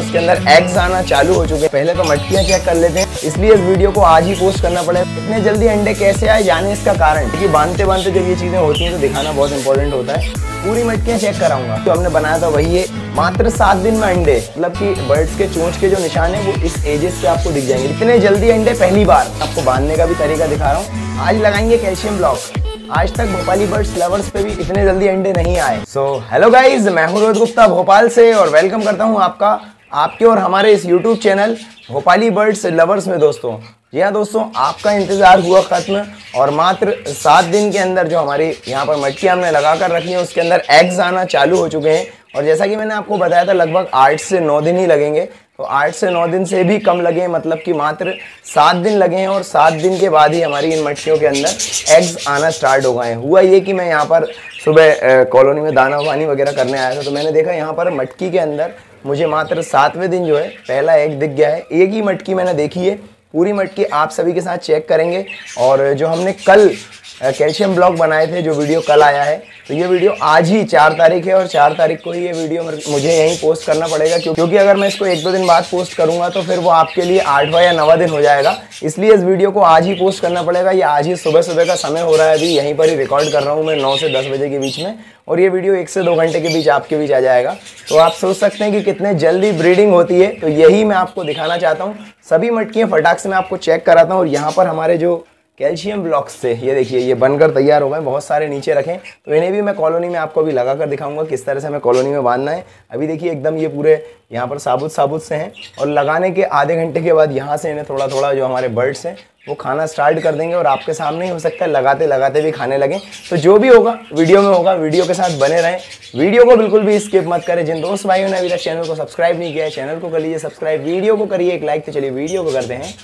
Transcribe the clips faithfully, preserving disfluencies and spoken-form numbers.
उसके अंदर एग्स आना चालू हो चुके हैं। पहले तो मटकियां चेक कर लेते हैं, इसलिए इस वीडियो को आज ही पोस्ट करना पड़ेगा। इतने जल्दी अंडे कैसे आए, जाने इसका कारण, क्योंकि बांधते बांधते जब ये चीजें होती हैं तो दिखाना बहुत इंपॉर्टेंट होता है। पूरी मटकियां चेक कराऊंगा। जो हमने बनाया था वही है, मात्र सात दिन में अंडे, मतलब कि बर्ड्स के चोंच के जो निशान है वो इस एजेस पे आपको दिख जाएंगे। इतने जल्दी अंडे पहली बार। आपको बांधने का भी तरीका दिखा रहा हूँ। आज लगाएंगे कैल्शियम ब्लॉक। आज तक भोपाली बर्ड्स लवर्स पे भी इतने जल्दी अंडे नहीं आए। सो हेलो गाइज, मैं हूं रोहित गुप्ता भोपाल से और वेलकम करता हूं आपका आपके और हमारे इस YouTube channel Bhopali birds lovers में। दोस्तों जी हाँ दोस्तों, आपका इंतजार हुआ खत्म और मात्र सात दिन के अंदर जो हमारी यहाँ पर मटकी हमने लगा कर रखी है उसके अंदर एग्स आना चालू हो चुके हैं। और जैसा कि मैंने आपको बताया था लगभग आठ से नौ दिन ही लगेंगे, तो आठ से नौ दिन से भी कम लगे, मतलब कि मात्र सात दिन लगे हैं। और सात दिन के बाद ही हमारी इन मटकियों के अंदर एग्स आना स्टार्ट हो गए हैं। हुआ ये कि मैं यहाँ पर सुबह कॉलोनी में दाना पानी वगैरह करने आया था, तो मैंने देखा यहाँ पर मटकी के अंदर मुझे मात्र सातवें दिन जो है पहला एग दिख गया है। एक ही मटकी मैंने देखी है, पूरी मटकी आप सभी के साथ चेक करेंगे। और जो हमने कल कैल्शियम ब्लॉक बनाए थे, जो वीडियो कल आया है, तो ये वीडियो आज ही चार तारीख है और चार तारीख को ही ये वीडियो मुझे यहीं पोस्ट करना पड़ेगा, क्योंकि अगर मैं इसको एक दो दिन बाद पोस्ट करूंगा तो फिर वो आपके लिए आठवां या नवा दिन हो जाएगा। इसलिए इस वीडियो को आज ही पोस्ट करना पड़ेगा। ये आज ही सुबह सुबह का समय हो रहा है, अभी यहीं पर ही रिकॉर्ड कर रहा हूँ मैं नौ से दस बजे के बीच में, और ये वीडियो एक से दो घंटे के बीच आपके बीच आ जाएगा। तो आप सोच सकते हैं कि कितने जल्दी ब्रीडिंग होती है, तो यही मैं आपको दिखाना चाहता हूँ। सभी मटकियाँ फटाक से मैं आपको चेक कराता हूँ। और यहाँ पर हमारे जो कैल्शियम ब्लॉक्स से ये देखिए ये बनकर तैयार हो गए, बहुत सारे नीचे रखें, तो इन्हें भी मैं कॉलोनी में आपको अभी लगा कर दिखाऊंगा किस तरह से हमें कॉलोनी में बांधना है। अभी देखिए एकदम ये पूरे यहाँ पर साबुत साबुत से हैं, और लगाने के आधे घंटे के बाद यहाँ से इन्हें थोड़ा थोड़ा जो हमारे बर्ड्स हैं वो खाना स्टार्ट कर देंगे, और आपके सामने ही हो सकता है लगाते लगाते भी खाने लगें। तो जो भी होगा वीडियो में होगा, वीडियो के साथ बने रहें, वीडियो को बिल्कुल भी स्किप मत करें। जिन दोस्त भाइयों ने अभी तक चैनल को सब्सक्राइब नहीं किया है, चैनल को कर लीजिए सब्सक्राइब, वीडियो को करिए एक लाइक। तो चलिए वीडियो को करते हैं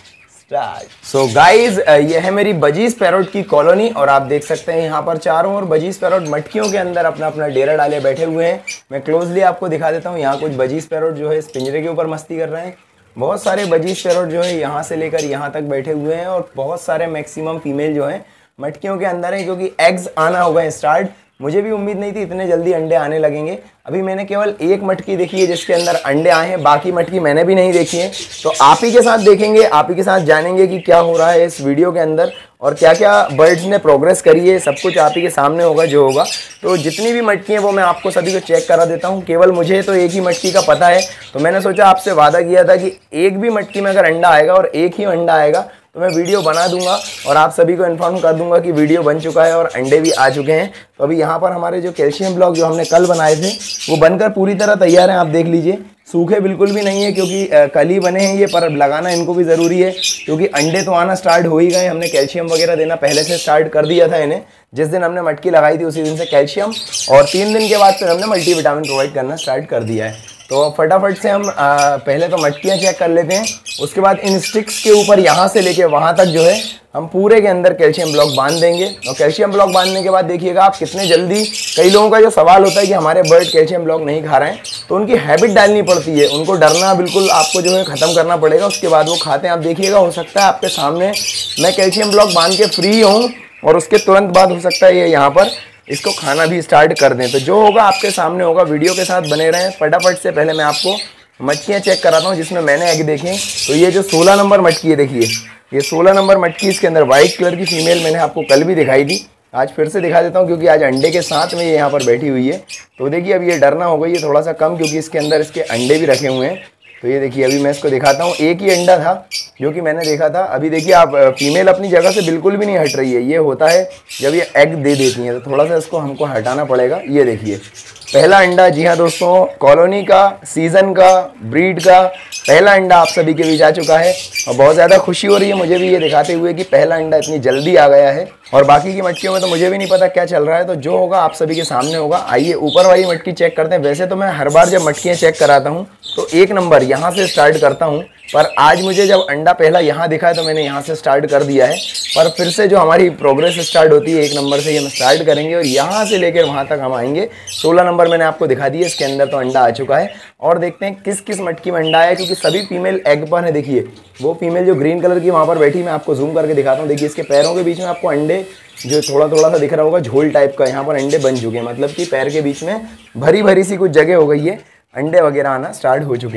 सो गाइज, ये है मेरी बजीज पैरोट की कॉलोनी, और आप देख सकते हैं यहाँ पर चारों ओर बजीज पैरोट मटकियों के अंदर अपना अपना डेरा डाले बैठे हुए हैं। मैं क्लोजली आपको दिखा देता हूँ। यहाँ कुछ बजीज पैरोट जो है इस पिंजरे के ऊपर मस्ती कर रहे हैं, बहुत सारे बजीज पैरोट जो है यहाँ से लेकर यहाँ तक बैठे हुए हैं, और बहुत सारे मैक्सिमम फीमेल जो है मटकियों के अंदर है, क्योंकि एग्स आना हो गए स्टार्ट। मुझे भी उम्मीद नहीं थी इतने जल्दी अंडे आने लगेंगे। अभी मैंने केवल एक मटकी देखी है जिसके अंदर अंडे आए हैं, बाकी मटकी मैंने भी नहीं देखी है। तो आप ही के साथ देखेंगे, आप ही के साथ जानेंगे कि क्या हो रहा है इस वीडियो के अंदर और क्या क्या बर्ड्स ने प्रोग्रेस करी है। सब कुछ आप ही के सामने होगा जो होगा। तो जितनी भी मटकी हैं वो मैं आपको सभी को चेक करा देता हूँ। केवल मुझे तो एक ही मटकी का पता है, तो मैंने सोचा आपसे वादा किया था कि एक भी मटकी में अगर अंडा आएगा और एक ही अंडा आएगा तो मैं वीडियो बना दूंगा और आप सभी को इन्फॉर्म कर दूंगा कि वीडियो बन चुका है और अंडे भी आ चुके हैं। तो अभी यहाँ पर हमारे जो कैल्शियम ब्लॉक जो हमने कल बनाए थे वो बनकर पूरी तरह तैयार हैं। आप देख लीजिए, सूखे बिल्कुल भी नहीं है, क्योंकि कल ही बने हैं ये, पर लगाना इनको भी ज़रूरी है क्योंकि अंडे तो आना स्टार्ट हो ही गए। हमने कैल्शियम वगैरह देना पहले से स्टार्ट कर दिया था इन्हें। जिस दिन हमने मटकी लगाई थी उसी दिन से कैल्शियम, और तीन दिन के बाद फिर हमने मल्टीविटामिन प्रोवाइड करना स्टार्ट कर दिया है। तो फटाफट से हम आ, पहले तो मटकियाँ चेक कर लेते हैं, उसके बाद इन स्टिक्स के ऊपर यहाँ से लेके वहाँ तक जो है हम पूरे के अंदर कैल्शियम ब्लॉक बांध देंगे। और कैल्शियम ब्लॉक बांधने के बाद देखिएगा आप कितने जल्दी, कई लोगों का जो सवाल होता है कि हमारे बर्ड कैल्शियम ब्लॉक नहीं खा रहे हैं, तो उनकी हैबिट डालनी पड़ती है, उनको डरना बिल्कुल आपको जो है ख़त्म करना पड़ेगा, उसके बाद वो खाते हैं। आप देखिएगा, हो सकता है आपके सामने मैं कैल्शियम ब्लॉक बांध के फ्री हूँ और उसके तुरंत बाद हो सकता है ये यहाँ पर इसको खाना भी स्टार्ट कर दें। तो जो होगा आपके सामने होगा, वीडियो के साथ बने रहें। फटाफट से पहले मैं आपको मटकियाँ चेक कराता हूँ जिसमें मैंने एग देखे। तो ये जो सोलह नंबर मटकी है, देखिए ये सोलह नंबर मटकी, इसके अंदर वाइट कलर की फीमेल मैंने आपको कल भी दिखाई थी, आज फिर से दिखा देता हूँ क्योंकि आज अंडे के साथ में ये यहाँ पर बैठी हुई है। तो देखिए अब ये डरना हो गई है थोड़ा सा कम, क्योंकि इसके अंदर इसके अंडे भी रखे हुए हैं। तो ये देखिए अभी मैं इसको दिखाता हूँ, एक ही अंडा था जो कि मैंने देखा था। अभी देखिए आप, फीमेल अपनी जगह से बिल्कुल भी नहीं हट रही है। ये होता है जब ये एग दे देती हैं, तो थोड़ा सा इसको हमको हटाना पड़ेगा। ये देखिए पहला अंडा, जी हाँ दोस्तों, कॉलोनी का, सीज़न का, ब्रीड का पहला अंडा आप सभी के बीच आ चुका है। और बहुत ज़्यादा खुशी हो रही है मुझे भी ये दिखाते हुए कि पहला अंडा इतनी जल्दी आ गया है। और बाकी की मटकियों में तो मुझे भी नहीं पता क्या चल रहा है, तो जो होगा आप सभी के सामने होगा। आइए ऊपर वाली मटकी चेक करते हैं। वैसे तो मैं हर बार जब मटकियाँ चेक कराता हूँ तो एक नंबर यहाँ से स्टार्ट करता हूँ, पर आज मुझे जब अंडा पहला यहाँ दिखा है तो मैंने यहाँ से स्टार्ट कर दिया है। पर फिर से जो हमारी प्रोग्रेस स्टार्ट होती है एक नंबर से ही हम स्टार्ट करेंगे और यहाँ से लेकर वहाँ तक हम आएंगे। सोलह नंबर मैंने आपको दिखा दिया, इसके अंदर तो अंडा आ चुका है। और देखते हैं किस किस मटकी में अंडा है, क्योंकि सभी फीमेल एग पर है। देखिए वो फीमेल जो ग्रीन कलर की वहाँ पर बैठी, मैं आपको जूम करके दिखाता हूँ। देखिए इसके पैरों के बीच में आपको अंडे जो थोड़ा थोड़ा सा दिख रहा होगा, झोल टाइप का, यहाँ पर अंडे बन चुके हैं। मतलब कि पैर के बीच में भरी भरी सी कुछ जगह हो गई है, अंडे वगैरह आना स्टार्ट हो चुके हैं।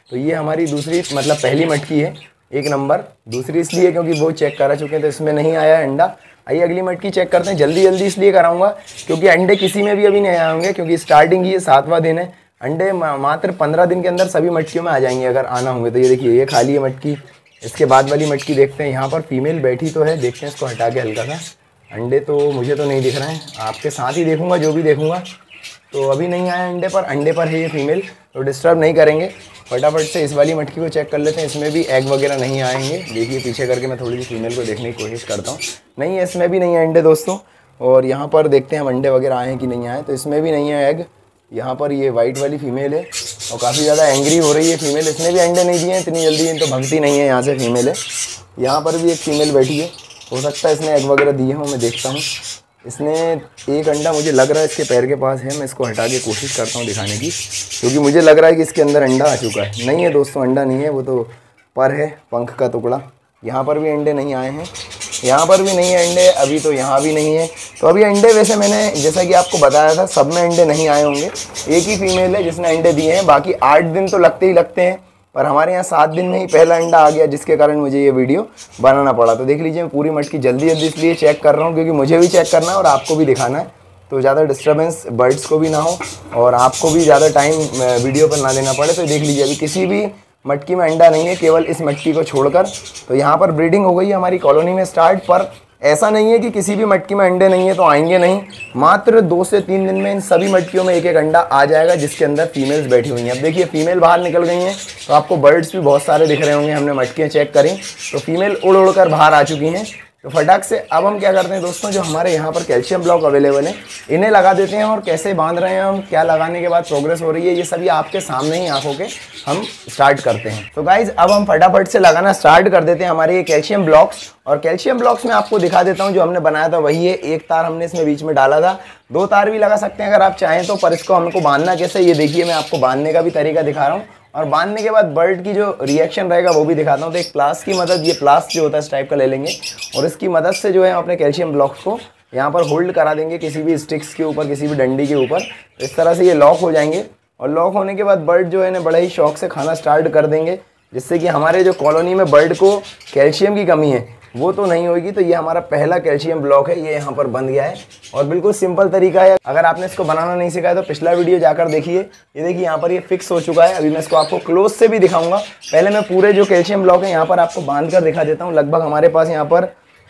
तो ये हमारी दूसरी मतलब पहली मटकी है एक नंबर। दूसरी इसलिए क्योंकि वो चेक करा चुके हैं तो इसमें नहीं आया अंडा। आइए अगली मटकी चेक करते हैं। जल्दी जल्दी इसलिए कराऊंगा क्योंकि अंडे किसी में भी अभी नहीं आए होंगे, क्योंकि स्टार्टिंग ही सातवां दिन है। अंडे मात्र पंद्रह दिन के अंदर सभी मटकियों में आ जाएंगे अगर आना होंगे तो। ये देखिए ये खाली है मटकी। इसके बाद वाली मटकी देखते हैं। यहाँ पर फीमेल बैठी तो है, देखते हैं इसको हटा के हल्का सा। अंडे तो मुझे तो नहीं दिख रहे हैं, आपके साथ ही देखूंगा जो भी देखूंगा। तो अभी नहीं आया अंडे पर, अंडे पर है ये फीमेल, तो डिस्टर्ब नहीं करेंगे। फटाफट से इस वाली मटकी को चेक कर लेते हैं। इसमें भी एग वगैरह नहीं आएंगे। देखिए पीछे करके मैं थोड़ी सी फीमेल को देखने की कोशिश करता हूँ। नहीं है, इसमें भी नहीं है अंडे दोस्तों। और यहाँ पर देखते हैं हम अंडे वगैरह आए हैं कि नहीं आए। तो इसमें भी नहीं है एग। यहाँ पर ये वाइट वाली फीमेल है और काफ़ी ज़्यादा एंग्री हो रही है फीमेल। इसने भी अंडे नहीं दिए हैं इतनी जल्दी, इन तो भगती नहीं है यहाँ से फीमेल है। यहाँ पर भी एक फीमेल बैठी है, हो सकता है इसने एग वगैरह दिए हों, मैं देखता हूँ। इसने एक अंडा मुझे लग रहा है इसके पैर के पास है, मैं इसको हटा के कोशिश करता हूँ दिखाने की, क्योंकि मुझे लग रहा है कि इसके अंदर अंडा आ चुका है। नहीं है दोस्तों, अंडा नहीं है, वो तो पर है, पंख का टुकड़ा। यहाँ पर भी अंडे नहीं आए हैं, यहाँ पर भी नहीं है अंडे अभी, तो यहाँ भी नहीं है। तो अभी अंडे वैसे मैंने जैसा कि आपको बताया था सब में अंडे नहीं आए होंगे। एक ही फीमेल है जिसने अंडे दिए हैं, बाकी आठ दिन तो लगते ही लगते हैं, पर हमारे यहाँ सात दिन में ही पहला अंडा आ गया, जिसके कारण मुझे ये वीडियो बनाना पड़ा। तो देख लीजिए मैं पूरी मटकी जल्दी जल्दी इसलिए चेक कर रहा हूँ क्योंकि मुझे भी चेक करना है और आपको भी दिखाना है, तो ज़्यादा डिस्टर्बेंस बर्ड्स को भी ना हो और आपको भी ज़्यादा टाइम वीडियो पर ना देना पड़े। तो देख लीजिए अभी किसी भी मटकी में अंडा नहीं है, केवल इस मटकी को छोड़कर। तो यहाँ पर ब्रीडिंग हो गई है हमारी कॉलोनी में स्टार्ट, पर ऐसा नहीं है कि किसी भी मटकी में अंडे नहीं है तो आएंगे नहीं। मात्र दो से तीन दिन में इन सभी मटकियों में एक एक अंडा आ जाएगा जिसके अंदर फीमेल्स बैठी हुई हैं। अब देखिए फीमेल बाहर निकल गई हैं, तो आपको बर्ड्स भी बहुत सारे दिख रहे होंगे। हमने मटकियाँ चेक करी तो फीमेल उड़ उड़ कर बाहर आ चुकी हैं। तो फटाक से अब हम क्या करते हैं दोस्तों, जो हमारे यहाँ पर कैल्शियम ब्लॉक अवेलेबल है इन्हें लगा देते हैं। और कैसे बांध रहे हैं हम, क्या लगाने के बाद प्रोग्रेस हो रही है, ये सभी आपके सामने ही आंखों के हम स्टार्ट करते हैं। तो गाइज अब हम फटाफट से लगाना स्टार्ट कर देते हैं हमारे ये कैल्शियम ब्लॉक्स। और कैल्शियम ब्लॉक्स में आपको दिखा देता हूँ, जो हमने बनाया था वही है। एक तार हमने इसमें बीच में डाला था, दो तार भी लगा सकते हैं अगर आप चाहें तो, पर इसको हमको बांधना कैसे ये देखिए, मैं आपको बांधने का भी तरीका दिखा रहा हूँ और बांधने के बाद बर्ड की जो रिएक्शन रहेगा वो भी दिखाता हूँ। तो एक प्लास की मदद, ये प्लास जो होता है इस टाइप का ले लेंगे और इसकी मदद से जो है अपने कैल्शियम ब्लॉक्स को यहाँ पर होल्ड करा देंगे किसी भी स्टिक्स के ऊपर, किसी भी डंडी के ऊपर। इस तरह से ये लॉक हो जाएंगे और लॉक होने के बाद बर्ड जो है ना बड़े ही शौक से खाना स्टार्ट कर देंगे, जिससे कि हमारे जो कॉलोनी में बर्ड को कैल्शियम की कमी है वो तो नहीं होगी। तो ये हमारा पहला कैल्शियम ब्लॉक है, ये यहाँ पर बन गया है और बिल्कुल सिंपल तरीका है। अगर आपने इसको बनाना नहीं सीखा है तो पिछला वीडियो जाकर देखिए। ये देखिए यहाँ पर ये फिक्स हो चुका है। अभी मैं इसको आपको क्लोज से भी दिखाऊंगा। पहले मैं पूरे जो कैल्शियम ब्लॉक है यहाँ पर आपको बांध कर दिखा देता हूँ। लगभग हमारे पास यहाँ पर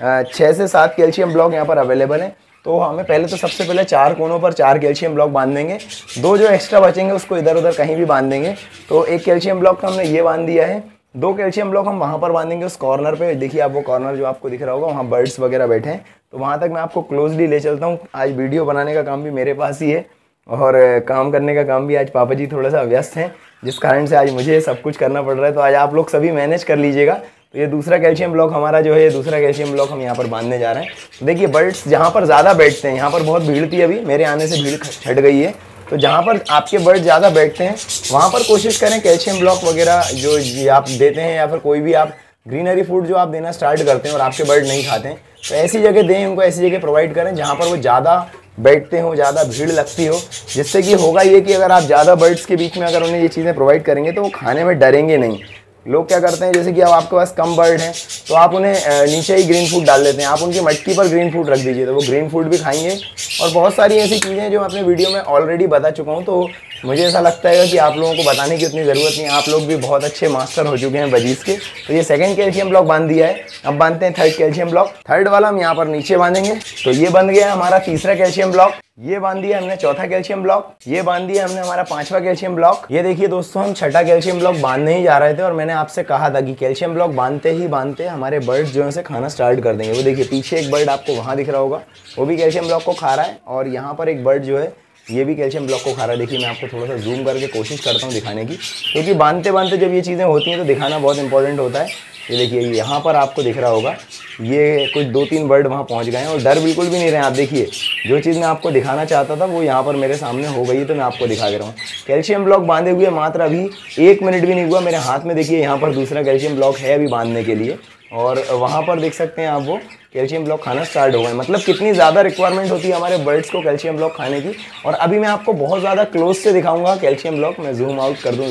छः से सात कैल्शियम ब्लॉक यहाँ पर अवेलेबल है। तो हमें पहले तो सबसे पहले चार कोनों पर चार कैल्शियम ब्लॉक बांध देंगे, दो जो एक्स्ट्रा बचेंगे उसको इधर उधर कहीं भी बांध देंगे। तो एक कैल्शियम ब्लॉक तो हमने ये बांध दिया है, दो कैल्शियम ब्लॉक हम वहाँ पर बांधेंगे उस कॉर्नर पे। देखिए आप वो कॉर्नर जो आपको दिख रहा होगा, वहाँ बर्ड्स वगैरह बैठे हैं, तो वहाँ तक मैं आपको क्लोजली ले चलता हूँ। आज वीडियो बनाने का काम भी मेरे पास ही है और काम करने का काम भी आज पापा जी थोड़ा सा व्यस्त हैं, जिस कारण से आज मुझे सब कुछ करना पड़ रहा है। तो आज आप लोग सभी मैनेज कर लीजिएगा। तो ये दूसरा कैल्शियम ब्लॉक हमारा जो है, ये दूसरा कैल्शियम ब्लॉक हम यहाँ पर बांधने जा रहे हैं। तो देखिए बर्ड्स जहाँ पर ज़्यादा बैठते हैं, यहाँ पर बहुत भीड़ थी, अभी मेरे आने से भीड़ छट गई है। तो जहाँ पर आपके बर्ड ज़्यादा बैठते हैं वहाँ पर कोशिश करें कैल्शियम ब्लॉक वगैरह जो आप देते हैं या फिर कोई भी आप ग्रीनरी फूड जो आप देना स्टार्ट करते हैं और आपके बर्ड नहीं खाते हैं, तो ऐसी जगह दें उनको, ऐसी जगह प्रोवाइड करें जहाँ पर वो ज़्यादा बैठते हो, ज़्यादा भीड़ लगती हो। जिससे कि होगा ये कि अगर आप ज़्यादा बर्ड्स के बीच में अगर उन्हें ये चीज़ें प्रोवाइड करेंगे तो वो खाने में डरेंगे नहीं। लोग क्या करते हैं, जैसे कि अब आपके पास कम बर्ड हैं तो आप उन्हें नीचे ही ग्रीन फूड डाल देते हैं। आप उनकी मटकी पर ग्रीन फूड रख दीजिए तो वो ग्रीन फूड भी खाएंगे। और बहुत सारी ऐसी चीज़ें जो मैं अपने वीडियो में ऑलरेडी बता चुका हूँ, तो मुझे ऐसा लगता है कि आप लोगों को बताने की उतनी ज़रूरत नहीं है। आप लोग भी बहुत अच्छे मास्टर हो चुके हैं बजीज के। तो ये सेकंड कैल्शियम ब्लॉक बांध दिया है। अब बांधते हैं थर्ड कैल्शियम ब्लॉक। थर्ड वाला हम यहाँ पर नीचे बांधेंगे। तो ये बन गया हमारा तीसरा कैल्शियम ब्लॉक। ये बांध दिया हमने चौथा कैल्शियम ब्लॉक। ये बांध दिया हमने हमारा पांचवा कैल्शियम ब्लॉक। ये देखिए दोस्तों, हम छठा कैल्शियम ब्लॉक बांधने ही जा रहे थे और मैंने आपसे कहा था कि कैल्शियम ब्लॉक बांधते ही बांधते हमारे बर्ड्स जो है से खाना स्टार्ट कर देंगे। वो देखिए पीछे एक बर्ड आपको वहाँ दिख रहा होगा, वो भी कैल्शियम ब्लॉक को खा रहा है। और यहाँ पर एक बर्ड जो है ये भी कैल्शियम ब्लॉक को खा रहा है। देखिए मैं आपको थोड़ा सा जूम करके कोशिश करता हूँ दिखाने की, क्योंकि बांधते बांधते जब ये चीज़ें होती हैं तो दिखाना बहुत इंपॉर्टेंट होता है। ये देखिए यहाँ पर आपको दिख रहा होगा, ये कुछ दो तीन बर्ड वहाँ पहुँच गए हैं और डर बिल्कुल भी नहीं रहे। आप देखिए जो चीज़ मैं आपको दिखाना चाहता था वो यहाँ पर मेरे सामने हो गई, तो मैं आपको दिखा दे रहा हूँ। कैल्शियम ब्लॉक बांधे हुए मात्र अभी एक मिनट भी नहीं हुआ मेरे हाथ में। देखिए यहाँ पर दूसरा कैल्शियम ब्लॉक है अभी बांधने के लिए, और वहाँ पर देख सकते हैं आप वो कैल्शियम ब्लॉक खाना स्टार्ट हो गए। मतलब कितनी ज़्यादा रिक्वायरमेंट होती है हमारे बर्ड्स को कैल्शियम ब्लॉक खाने की। और अभी मैं आपको बहुत ज़्यादा क्लोज से दिखाऊंगा कैल्शियम ब्लॉक। मैं जूम आउट कर दूं ज़रा,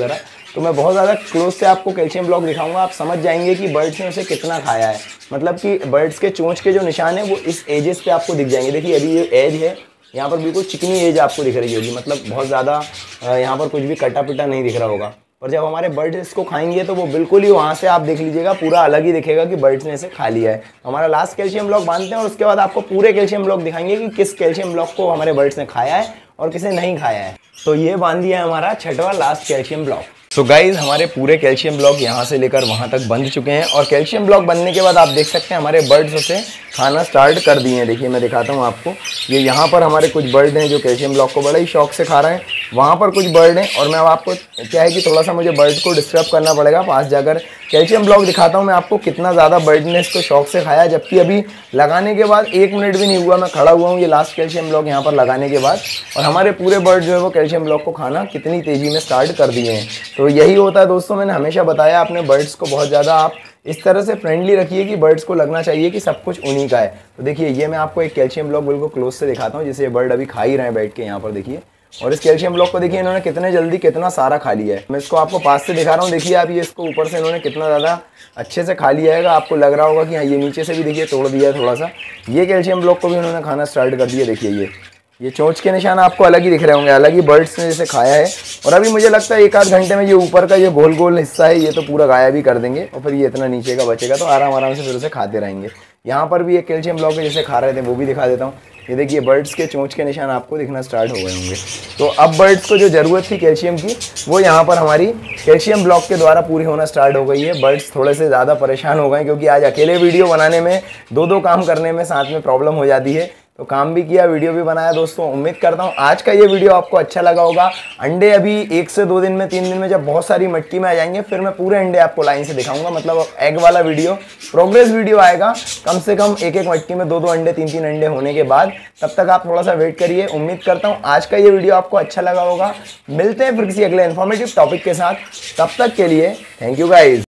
तो मैं बहुत ज़्यादा क्लोज से आपको कैल्शियम ब्लॉक दिखाऊंगा, आप समझ जाएंगे कि बर्ड्स ने उसे कितना खाया है। मतलब कि बर्ड्स के चोंच के जो निशान है वो इस एजेस पे आपको दिख जाएंगे। देखिए अभी ये एज है, यहाँ पर बिल्कुल चिकनी एज आपको दिख रही होगी, मतलब बहुत ज़्यादा यहाँ पर कुछ भी कटा पिटा नहीं दिख रहा होगा। और जब हमारे बर्ड्स इसको खाएंगे तो वो बिल्कुल ही वहाँ से आप देख लीजिएगा पूरा अलग ही दिखेगा कि बर्ड्स ने इसे खा लिया है। हमारा लास्ट कैल्शियम ब्लॉक बांधते हैं और उसके बाद आपको पूरे कैल्शियम ब्लॉक दिखाएंगे कि किस कैल्शियम ब्लॉक को हमारे बर्ड्स ने खाया है और किसे नहीं खाया है। तो ये बांध दिया है हमारा छठवां last calcium block. So guys हमारे पूरे कैल्शियम ब्लॉक यहाँ से लेकर वहाँ तक बंध चुके हैं और कैल्शियम ब्लॉक बनने के बाद आप देख सकते हैं हमारे बर्ड्स उसे खाना स्टार्ट कर दिए हैं। देखिए मैं दिखाता हूँ आपको, ये यहाँ पर हमारे कुछ बर्ड हैं जो कैल्शियम ब्लॉक को बड़ा ही शौक से खा रहे हैं, वहाँ पर कुछ बर्ड हैं। और मैं अब आपको क्या है कि थोड़ा सा मुझे बर्ड को डिस्टर्ब करना पड़ेगा, पास जाकर कैल्शियम ब्लॉक दिखाता हूँ मैं आपको कितना ज़्यादा बर्ड ने इसको शौक से खाया, जबकि अभी लगाने के बाद एक मिनट भी नहीं हुआ मैं खड़ा हुआ हूँ ये लास्ट कैल्शियम ब्लॉक यहाँ पर लगाने के बाद, और हमारे पूरे बर्ड जो है वो कैल्शियम ब्लॉक को खाना कितनी तेज़ी में स्टार्ट कर दिए हैं। तो यही होता है दोस्तों, मैंने हमेशा बताया अपने बर्ड्स को बहुत ज़्यादा आप इस तरह से फ्रेंडली रखिए कि बर्ड्स को लगना चाहिए कि सब कुछ उन्हीं का है। तो देखिए ये मैं आपको एक कैल्शियम ब्लॉक बिल्कुल क्लोज से दिखाता हूँ, जिसे बर्ड अभी खा ही रहे हैं बैठ के यहाँ पर देखिए। और इस कैल्शियम ब्लॉक को देखिए इन्होंने कितने जल्दी कितना सारा खा लिया है। मैं इसको आपको पास से दिखा रहा हूँ, देखिए आप ये इसको ऊपर से इन्होंने कितना ज़्यादा अच्छे से खा लिया है। आपको लग रहा होगा कि हाँ ये नीचे से भी देखिए तोड़ दिया है थोड़ा सा, ये कैल्शियम ब्लॉक को भी उन्होंने खाना स्टार्ट कर दिया। देखिए ये ये चोंच के निशान आपको अलग ही दिख रहे होंगे, अलग ही बर्ड्स ने जैसे खाया है। और अभी मुझे लगता है एक आध घंटे में ये ऊपर का ये गोल गोल हिस्सा है ये तो पूरा गायब ही कर देंगे और फिर ये इतना नीचे का बचेगा तो आराम आराम से फिर उसे खाते रहेंगे। यहाँ पर भी एक कैल्शियम ब्लॉक है जैसे खा रहे थे, वो भी दिखा देता हूँ। ये देखिए बर्ड्स के चोंच के निशान आपको दिखना स्टार्ट हो गए होंगे। तो अब बर्ड्स को जो ज़रूरत थी कैल्शियम की वो यहाँ पर हमारी कैल्शियम ब्लॉक के द्वारा पूरी होना स्टार्ट हो गई है। बर्ड्स थोड़े से ज़्यादा परेशान हो गए क्योंकि आज अकेले वीडियो बनाने में दो दो काम करने में साथ में प्रॉब्लम हो जाती है, तो काम भी किया वीडियो भी बनाया। दोस्तों उम्मीद करता हूँ आज का ये वीडियो आपको अच्छा लगा होगा। अंडे अभी एक से दो दिन में तीन दिन में जब बहुत सारी मटकी में आ जाएंगे फिर मैं पूरे अंडे आपको लाइन से दिखाऊंगा, मतलब एग वाला वीडियो प्रोग्रेस वीडियो आएगा कम से कम एक एक मटकी में दो दो अंडे तीन तीन अंडे होने के बाद। तब तक आप थोड़ा सा वेट करिए। उम्मीद करता हूँ आज का ये वीडियो आपको अच्छा लगा होगा। मिलते हैं फिर किसी अगले इन्फॉर्मेटिव टॉपिक के साथ, तब तक के लिए थैंक यू गाइज।